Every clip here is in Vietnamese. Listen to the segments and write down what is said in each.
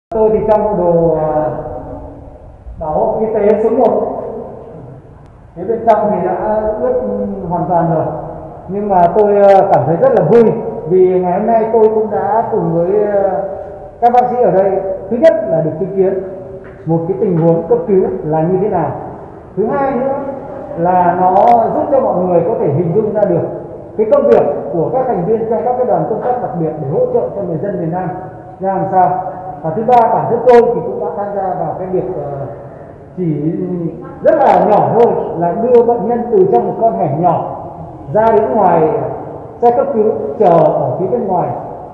Tôi thì trong bộ đồ bảo hộ y tế số 1, phía bên trong thì đã ướt hoàn toàn rồi. Nhưng mà tôi cảm thấy rất là vui vì ngày hôm nay tôi cũng đã cùng với các bác sĩ ở đây, thứ nhất là được chứng kiến một cái tình huống cấp cứu là như thế nào. Thứ hai nữa là nó giúp cho mọi người có thể hình dung ra được cái công việc của các thành viên trong các cái đoàn công tác đặc biệt để hỗ trợ cho người dân miền Nam ra làm sao. Và thứ ba, bản thân tôi thì cũng đã tham gia vào cái việc chỉ rất là nhỏ thôi là đưa bệnh nhân từ trong một con hẻm nhỏ ra đến ngoài xe cấp cứu chờ ở phía bên ngoài.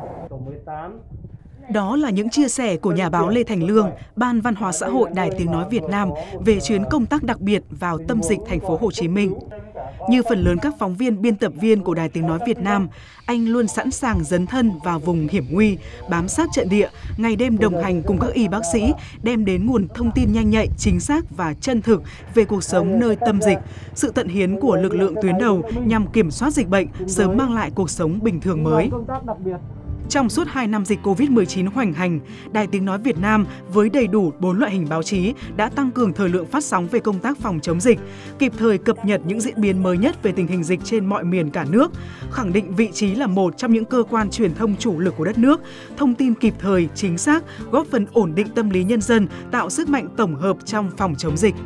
Đó là những chia sẻ của nhà báo Lê Thành Lương, Ban Văn hóa xã hội Đài Tiếng nói Việt Nam về chuyến công tác đặc biệt vào tâm dịch thành phố Hồ Chí Minh. Như phần lớn các phóng viên, biên tập viên của Đài Tiếng nói Việt Nam, anh luôn sẵn sàng dấn thân vào vùng hiểm nguy, bám sát trận địa, ngày đêm đồng hành cùng các y bác sĩ, đem đến nguồn thông tin nhanh nhạy, chính xác và chân thực về cuộc sống nơi tâm dịch, sự tận hiến của lực lượng tuyến đầu nhằm kiểm soát dịch bệnh, sớm mang lại cuộc sống bình thường mới. Trong suốt 2 năm dịch Covid-19 hoành hành, Đài Tiếng nói Việt Nam với đầy đủ 4 loại hình báo chí đã tăng cường thời lượng phát sóng về công tác phòng chống dịch, kịp thời cập nhật những diễn biến mới nhất về tình hình dịch trên mọi miền cả nước, khẳng định vị trí là một trong những cơ quan truyền thông chủ lực của đất nước, thông tin kịp thời, chính xác, góp phần ổn định tâm lý nhân dân, tạo sức mạnh tổng hợp trong phòng chống dịch.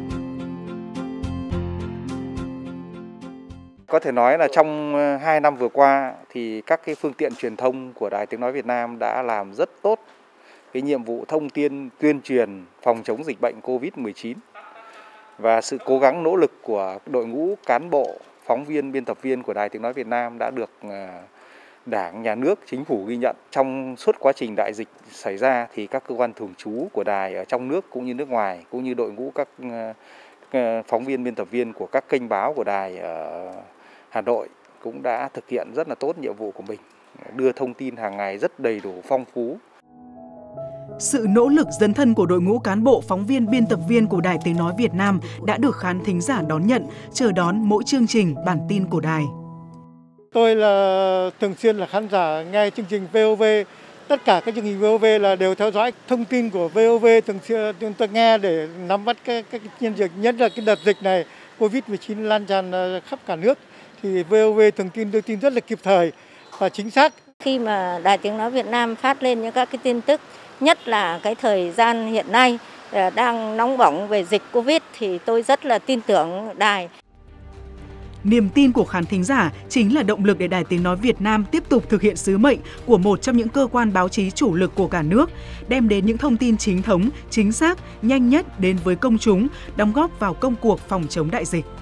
Có thể nói là trong 2 năm vừa qua thì các cái phương tiện truyền thông của Đài Tiếng nói Việt Nam đã làm rất tốt cái nhiệm vụ thông tin tuyên truyền phòng chống dịch bệnh Covid-19 và sự cố gắng nỗ lực của đội ngũ cán bộ, phóng viên, biên tập viên của Đài Tiếng nói Việt Nam đã được Đảng, Nhà nước, Chính phủ ghi nhận. Trong suốt quá trình đại dịch xảy ra thì các cơ quan thường trú của đài ở trong nước cũng như nước ngoài, cũng như đội ngũ các phóng viên, biên tập viên của các kênh báo của đài ở Hà Nội cũng đã thực hiện rất là tốt nhiệm vụ của mình, đưa thông tin hàng ngày rất đầy đủ, phong phú. Sự nỗ lực dấn thân của đội ngũ cán bộ, phóng viên, biên tập viên của Đài Tiếng nói Việt Nam đã được khán thính giả đón nhận, chờ đón mỗi chương trình, bản tin của đài. Tôi là thường xuyên là khán giả nghe chương trình VOV. Tất cả các chương trình VOV là đều theo dõi thông tin của VOV, thường xuyên tôi nghe để nắm bắt các nhân dịch, nhất là cái đợt dịch này Covid-19 lan tràn khắp cả nước. Thì VOV thường đưa tin rất là kịp thời và chính xác. Khi mà Đài Tiếng nói Việt Nam phát lên những các cái tin tức, nhất là cái thời gian hiện nay đang nóng bỏng về dịch Covid thì tôi rất là tin tưởng đài. Niềm tin của khán thính giả chính là động lực để Đài Tiếng nói Việt Nam tiếp tục thực hiện sứ mệnh của một trong những cơ quan báo chí chủ lực của cả nước, đem đến những thông tin chính thống, chính xác, nhanh nhất đến với công chúng, đóng góp vào công cuộc phòng chống đại dịch.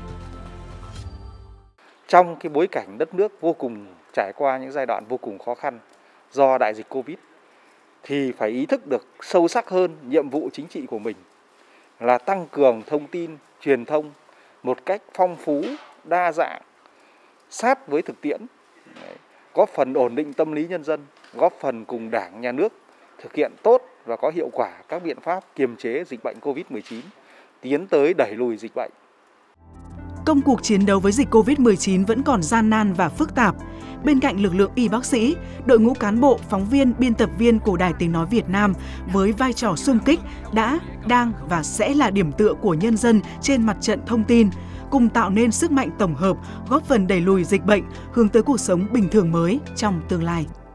Trong cái bối cảnh đất nước vô cùng trải qua những giai đoạn vô cùng khó khăn do đại dịch Covid thì phải ý thức được sâu sắc hơn nhiệm vụ chính trị của mình là tăng cường thông tin, truyền thông một cách phong phú, đa dạng, sát với thực tiễn, góp phần ổn định tâm lý nhân dân, góp phần cùng Đảng, Nhà nước thực hiện tốt và có hiệu quả các biện pháp kiềm chế dịch bệnh Covid-19, tiến tới đẩy lùi dịch bệnh. Công cuộc chiến đấu với dịch Covid-19 vẫn còn gian nan và phức tạp. Bên cạnh lực lượng y bác sĩ, đội ngũ cán bộ, phóng viên, biên tập viên của Đài Tiếng nói Việt Nam với vai trò xung kích đã, đang và sẽ là điểm tựa của nhân dân trên mặt trận thông tin, cùng tạo nên sức mạnh tổng hợp, góp phần đẩy lùi dịch bệnh, hướng tới cuộc sống bình thường mới trong tương lai.